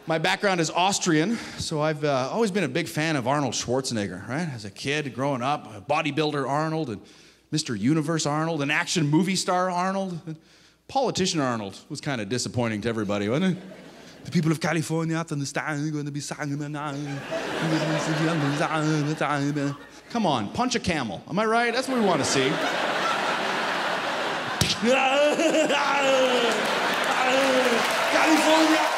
My background is Austrian, so I've always been a big fan of Arnold Schwarzenegger, right? As a kid, growing up, bodybuilder Arnold, and Mr. Universe Arnold, an action movie star Arnold. Politician Arnold was kind of disappointing to everybody, wasn't it? The people of California understand they're going to be singing. Come on, punch a camel. Am I right? That's what we want to see. California!